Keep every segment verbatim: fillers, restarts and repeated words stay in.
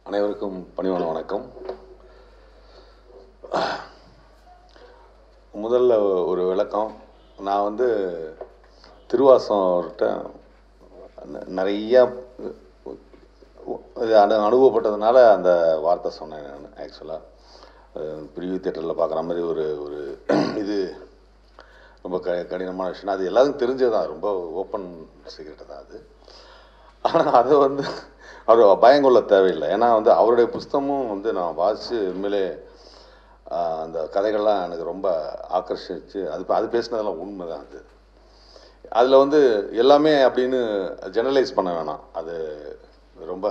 அனைவருக்கும் பணிவான வணக்கம். முதல்ல ஒரு விளக்கம். நான் வந்து திருவாசகர்கிட்ட நிறையா அனு அனுபவப்பட்டதுனால அந்த வார்த்தை சொன்னேன். நான் ஆக்சுவலாக பிரிவு தியேட்டரில் பார்க்குற மாதிரி ஒரு ஒரு இது ரொம்ப க கடினமான விஷயம். அது எல்லாருக்கும் தெரிஞ்சதான், ரொம்ப ஓப்பன் சீக்ரெட்டு தான் அது. ஆனால் அதை வந்து அவர் பயங்கொள்ள தேவையில்லை. ஏன்னா வந்து அவருடைய புஸ்தகமும் வந்து நான் வாசித்து உண்மையிலே அந்த கதைகள்லாம் எனக்கு ரொம்ப ஆக்கர்ஷிச்சு. அது அது பேசினதெல்லாம் உண்மை தான். அது அதில் வந்து எல்லாமே அப்படின்னு ஜெனரலைஸ் பண்ண வேணாம். அது ரொம்ப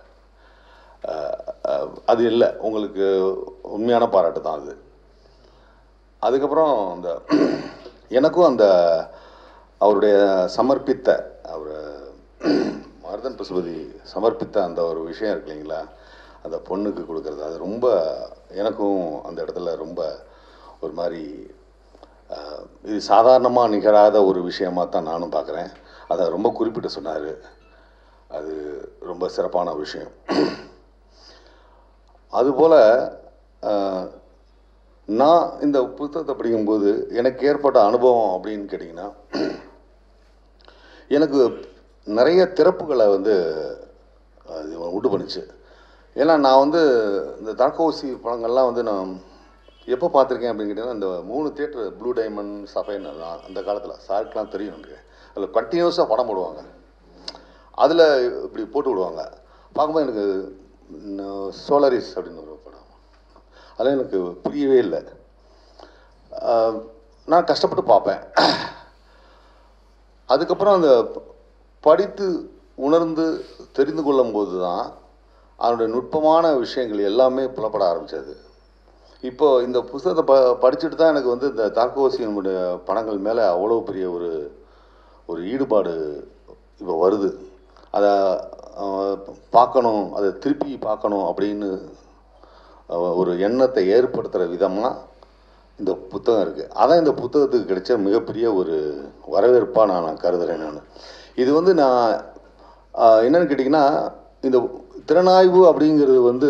அது இல்லை, உங்களுக்கு உண்மையான பாராட்டு தான் அது. அதுக்கப்புறம் அந்த எனக்கும் அந்த அவருடைய சமர்ப்பித்த அவர் மருதன் பசுபதி சமர்ப்பித்த அந்த ஒரு விஷயம் இருக்கு இல்லைங்களா, அந்த பொண்ணுக்கு கொடுக்குறது, அது ரொம்ப எனக்கும் அந்த இடத்துல ரொம்ப ஒரு மாதிரி இது சாதாரணமாக நிகழாத ஒரு விஷயமாக தான் நானும் பார்க்குறேன். அதை ரொம்ப குறிப்பிட்டு சொன்னார். அது ரொம்ப சிறப்பான விஷயம். அதுபோல் நான் இந்த புத்தகத்தை படிக்கும்போது எனக்கு ஏற்பட்ட அனுபவம் அப்படின்னு கேட்டிங்கன்னா, எனக்கு நிறைய திறப்புகளை வந்து உண்டு பண்ணிச்சு. ஏன்னா நான் வந்து இந்த தர்கோசி படங்கள்லாம் வந்து நான் எப்போ பார்த்துருக்கேன் அப்படின்னு கேட்டிங்கன்னா, இந்த மூணு தியேட்டர் ப்ளூ டைமண்ட் சஃபைன் அந்த காலத்தில் சாருக்கெலாம் தெரியும் எனக்கு. அதில் கண்டினியூஸாக படம் போடுவாங்க. அதில் இப்படி போட்டு விடுவாங்க. பார்க்கும்போது எனக்கு சோலரிஸ் அப்படின்னு ஒரு படம், அதெல்லாம் எனக்கு புரியவே இல்லை. நான் கஷ்டப்பட்டு பார்ப்பேன். அதுக்கப்புறம் அந்த படித்து உணர்ந்து தெரிந்து கொள்ளும்போது தான் அதனுடைய நுட்பமான விஷயங்கள் எல்லாமே புலப்பட ஆரம்பித்தது. இப்போது இந்த புத்தகத்தை ப படிச்சுட்டு தான் எனக்கு வந்து இந்த தார்கோசியினுடைய படங்கள் மேலே அவ்வளோ பெரிய ஒரு ஒரு ஈடுபாடு இப்போ வருது. அதை பார்க்கணும், அதை திருப்பி பார்க்கணும் அப்படின்னு ஒரு எண்ணத்தை ஏற்படுத்துகிற விதமாக இந்த புத்தகம் இருக்குது. அதான் இந்த புத்தகத்துக்கு கிடைச்ச மிகப்பெரிய ஒரு வரவேற்பாக நான் நான் கருதுகிறேன். நான் இது வந்து நான் என்னென்னு கேட்டிங்கன்னா, இந்த திறனாய்வு அப்படிங்கிறது வந்து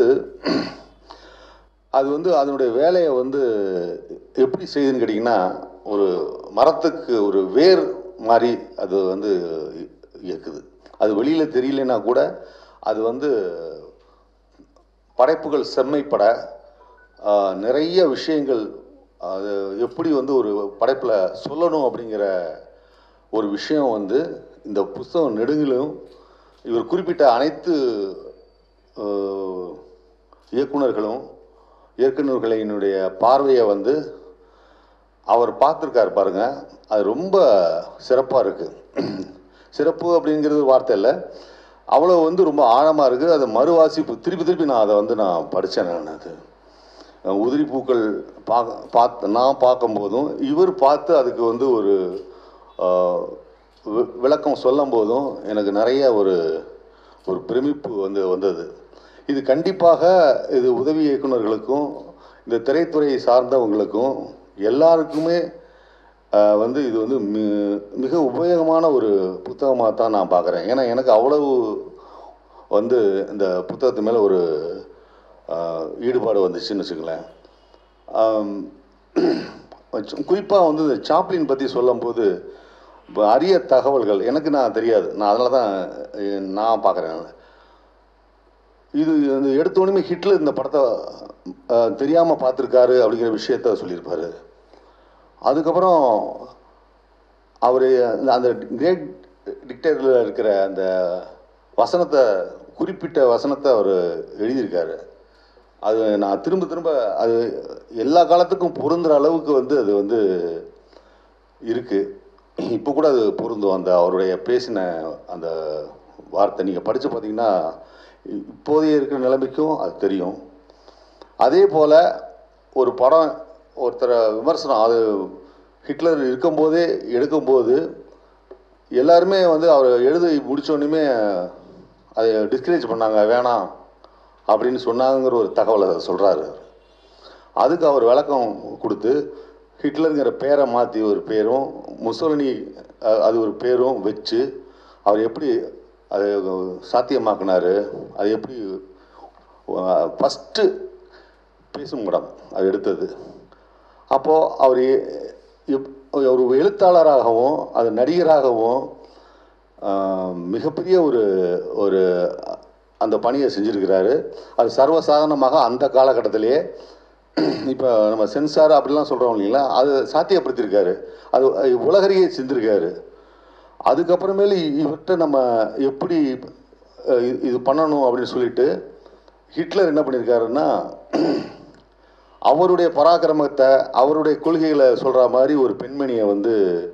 அது வந்து அதனுடைய வேலையை வந்து எப்படி செய்யுதுன்னு கேட்டிங்கன்னா, ஒரு மரத்துக்கு ஒரு வேர் மாதிரி அது வந்து இருக்குது. அது வெளியில் தெரியலன்னா கூட அது வந்து படைப்புகள் செம்மைப்பட நிறைய விஷயங்கள் அது எப்படி வந்து ஒரு படைப்பில் சொல்லணும் அப்படிங்கிற ஒரு விஷயம் வந்து இந்த புத்தகம் நெடுங்கிலும் இவர் குறிப்பிட்ட அனைத்து இயக்குநர்களும் இயக்குநர்களினுடைய பார்வையை வந்து அவர் பார்த்துருக்காரு பாருங்கள். அது ரொம்ப சிறப்பாக இருக்குது. சிறப்பு அப்படிங்கிறது வார்த்தை இல்லை, அவ்வளோ வந்து ரொம்ப ஆழமாக இருக்குது. அது மறுவாசிப்பு திருப்பி திருப்பி நான் அதை வந்து நான் படித்தேன். நான் அது உதிரி பூக்கள் பார்க்க பார்த்து நான் பார்க்கும்போதும் இவர் பார்த்து அதுக்கு வந்து ஒரு விளக்கம் சொல்லும் போதும் எனக்கு நிறைய ஒரு ஒரு பிரமிப்பு வந்து வந்தது. இது கண்டிப்பாக இது உதவி இயக்குநர்களுக்கும் இந்த திரைத்துறையை சார்ந்தவங்களுக்கும் எல்லாருக்குமே வந்து இது வந்து மி மிக உபயோகமான ஒரு புத்தகமாக தான் நான் பார்க்குறேன். ஏன்னா எனக்கு அவ்வளவு வந்து இந்த புத்தகத்து மேலே ஒரு ஈடுபாடு வந்துச்சுன்னு வச்சுங்களேன். குறிப்பாக வந்து இந்த சாப்ளின் பற்றி சொல்லும்போது அரிய தகவல்கள் எனக்கு நான் தெரியாது. நான் அதனால தான் நான் பார்க்குறேன். இது இந்த எடுத்தோடனே ஹிட்லர் இந்த படத்தை தெரியாமல் பார்த்துருக்காரு அப்படிங்கிற விஷயத்த சொல்லியிருப்பார். அதுக்கப்புறம் அவர் அந்த கிரேட் டிக்டேட்டரில் இருக்கிற அந்த வசனத்தை குறிப்பிட்ட வசனத்தை அவர் எழுதியிருக்காரு. அது நான் திரும்ப திரும்ப அது எல்லா காலத்துக்கும் பொருந்துகிற அளவுக்கு வந்து அது வந்து இருக்குது. இப்போ கூட அது பொருந்தும். அந்த அவருடைய பேசின அந்த வார்த்தை நீங்கள் படித்து பார்த்தீங்கன்னா இப்போதைய இருக்கிற நிலைமைக்கும் அது தெரியும். அதே போல் ஒரு படம் ஒருத்தரை விமர்சனம் அது ஹிட்லர் இருக்கும்போதே எடுக்கும்போது எல்லாருமே வந்து அவர் எழுதி முடித்தோடனே அதை டிஸ்கரேஜ் பண்ணாங்க, வேணாம் அப்படின்னு சொன்னாங்கிற ஒரு தகவலை சொல்கிறாரு. அதுக்கு அவர் விளக்கம் கொடுத்து ஹிட்லருங்கிற பேரை மாற்றி ஒரு பேரும் முசோலினி அது ஒரு பேரும் வச்சு அவர் எப்படி அதை சாத்தியமாக்குனார், அது எப்படி ஃபஸ்ட்டு பேசும் படம் அது எடுத்தது. அப்போது அவர் ஒரு எழுத்தாளராகவும் அது நடிகராகவும் மிகப்பெரிய ஒரு ஒரு அந்த பணியை செஞ்சுருக்கிறாரு. அது சர்வசாதாரணமாக அந்த காலகட்டத்திலேயே இப்போ நம்ம சென்சார் அப்படிலாம் சொல்கிறோம் இல்லைங்களா, அது சாத்தியப்படுத்தியிருக்காரு. அது உலகறியே செஞ்சுருக்காரு. அதுக்கப்புறமேலு இவர்கிட்ட நம்ம எப்படி இது பண்ணணும் அப்படின்னு சொல்லிட்டு ஹிட்லர் என்ன பண்ணியிருக்காருன்னா, அவருடைய பராக்கிரமத்தை அவருடைய கொள்கைகளை சொல்கிற மாதிரி ஒரு பெண்மணியை வந்து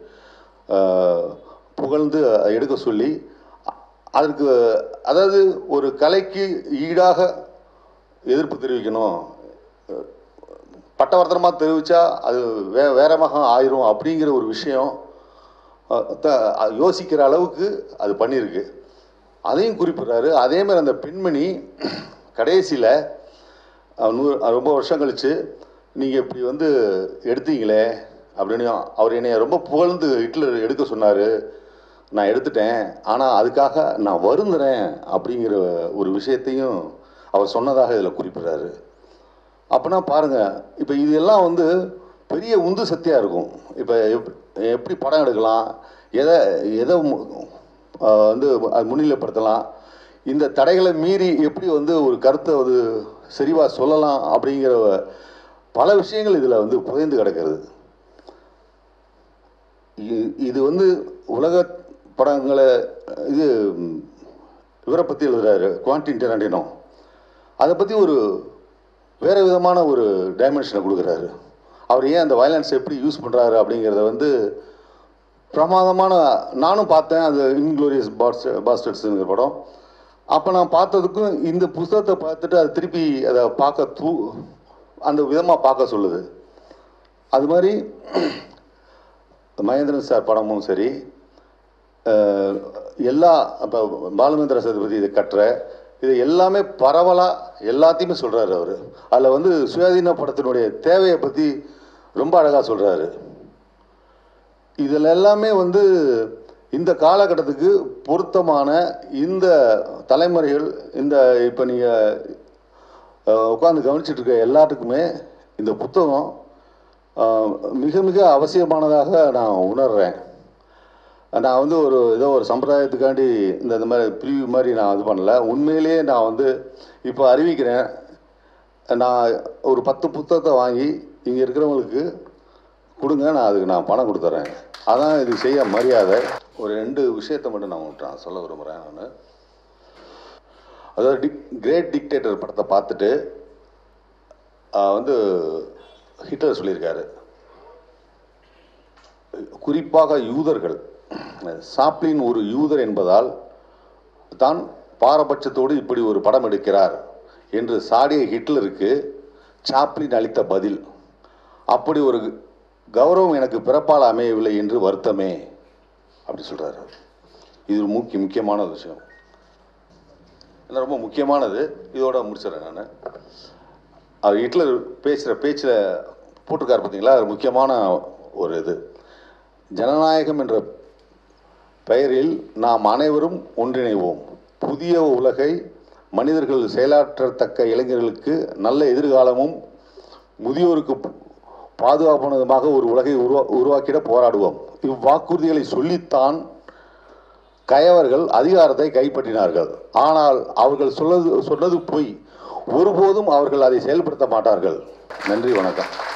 புகழ்ந்து எடுக்க சொல்லி, அதற்கு அதாவது ஒரு கலைக்கு ஈடாக எதிர்ப்பு தெரிவிக்கணும், பட்டவர்த்தனமாக தெரிவித்தா அது வே வேறமாக ஆயிரும் அப்படிங்கிற ஒரு விஷயம் யோசிக்கிற அளவுக்கு அது பண்ணியிருக்கு. அதையும் குறிப்பிட்றாரு. அதேமாதிரி அந்த பெண்மணி கடைசியில் நூறு ரொம்ப வருஷம் கழித்து நீங்கள் இப்படி வந்து எடுத்தீங்களே அப்படின்னு அவர் என்னை ரொம்ப புகழ்ந்து ஹிட்லர் எடுக்க சொன்னார், நான் எடுத்துட்டேன், ஆனால் அதுக்காக நான் வருந்துறேன் அப்படிங்கிற ஒரு விஷயத்தையும் அவர் சொன்னதாக இதில் குறிப்பிட்றாரு. அப்படின்னா பாருங்கள், இப்போ இதெல்லாம் வந்து பெரிய உந்து சக்தியாக இருக்கும். இப்போ எப் எப்படி படம் எடுக்கலாம், எதை எதை வந்து அது முன்னிலைப்படுத்தலாம், இந்த தடைகளை மீறி எப்படி வந்து ஒரு கருத்தை வந்து செறிவாக சொல்லலாம் அப்படிங்கிற பல விஷயங்கள் இதில் வந்து புதைந்து கிடக்கிறது. இது வந்து உலக படங்களை இது இவரை பற்றி எழுதுறாரு குவாண்டின் டெரண்டினோ. அதை பற்றி ஒரு வேறு விதமான ஒரு டைமென்ஷனை கொடுக்குறாரு. அவர் ஏன் அந்த வயலன்ஸ் எப்படி யூஸ் பண்ணுறாரு அப்படிங்கிறத வந்து பிரமாதமான, நானும் பார்த்தேன் அந்த இன்க்ளோரியஸ் பாஸ்ட் பாஸ்டர்ட்ஸுங்கிற படம். அப்போ நான் பார்த்ததுக்கும் இந்த புத்தகத்தை பார்த்துட்டு அதை திருப்பி அதை பார்க்க தூ அந்த விதமாக பார்க்க சொல்லுது. அது மாதிரி மகேந்திரன் சார் படமும் சரி, எல்லா இப்போ பாலுமேந்திர சதுபதி இதை கட்டுற இது எல்லாமே பரவலாக எல்லாத்தையுமே சொல்கிறாரு அவர். அதில் வந்து சுயாதீன படத்தினுடைய தேவையை பற்றி ரொம்ப அழகாக சொல்கிறாரு. இதில் எல்லாமே வந்து இந்த காலகட்டத்துக்கு பொருத்தமான இந்த தலைமுறைகள், இந்த இப்போ நீங்கள் உட்காந்து கவனிச்சுட்டு இருக்க எல்லாத்துக்குமே இந்த புத்தகம் மிக மிக அவசியமானதாக நான் உணர்கிறேன். நான் வந்து ஒரு ஏதோ ஒரு சம்பிரதாயத்துக்காண்டி இந்த இந்த மாதிரி ப்ரிவியூ மாதிரி நான் இது பண்ணல. உண்மையிலேயே நான் வந்து இப்போ அறிவிக்கிறேன், நான் ஒரு பத்து புத்தகத்தை வாங்கி இங்கே இருக்கிறவங்களுக்கு கொடுங்க, நான் அதுக்கு நான் பணம் கொடுத்துட்றேன். அதான் இது செய்ய மரியாதை. ஒரு ரெண்டு விஷயத்தை மட்டும் நான் உங்களுக்கு சொல்ல விரும்புகிறேன். நான் அதாவது டிக் கிரேட் டிக்டேட்டர் படத்தை பார்த்துட்டு வந்து ஹிட்லர் சொல்லியிருக்காரு, குறிப்பாக யூதர்கள், சாப்ளின் ஒரு யூதர் என்பதால் தான் பாரபட்சத்தோடு இப்படி ஒரு படம் எடுக்கிறார் என்று சாடிய ஹிட்லருக்கு சாப்ளின் அளித்த பதில், அப்படி ஒரு கௌரவம் எனக்கு பிறப்பால் அமையவில்லை என்று வருத்தமே அப்படி சொல்கிறாரு. இது ஒரு முக்கிய முக்கியமான விஷயம், இல்லை ரொம்ப முக்கியமானது. இதோட முடிச்சிடறேன் நான். அவர் ஹிட்லர் பேசுகிற பேச்சில் போட்டிருக்கார் பார்த்தீங்களா, அது முக்கியமான ஒரு இது. ஜனநாயகம் என்ற பெயரில் நாம் அனைவரும் ஒன்றிணைவோம், புதிய உலகை மனிதர்கள் செயலாற்றத்தக்க இளைஞர்களுக்கு நல்ல எதிர்காலமும் முதியோருக்கு பாதுகாப்பானதுமாக ஒரு உலகை உருவா உருவாக்கிட போராடுவோம். இவ்வாக்குறுதிகளை சொல்லித்தான் கயவர்கள் அதிகாரத்தை கைப்பற்றினார்கள். ஆனால் அவர்கள் சொல்லது சொன்னது பொய். ஒருபோதும் அவர்கள் அதை செயல்படுத்த மாட்டார்கள். நன்றி, வணக்கம்.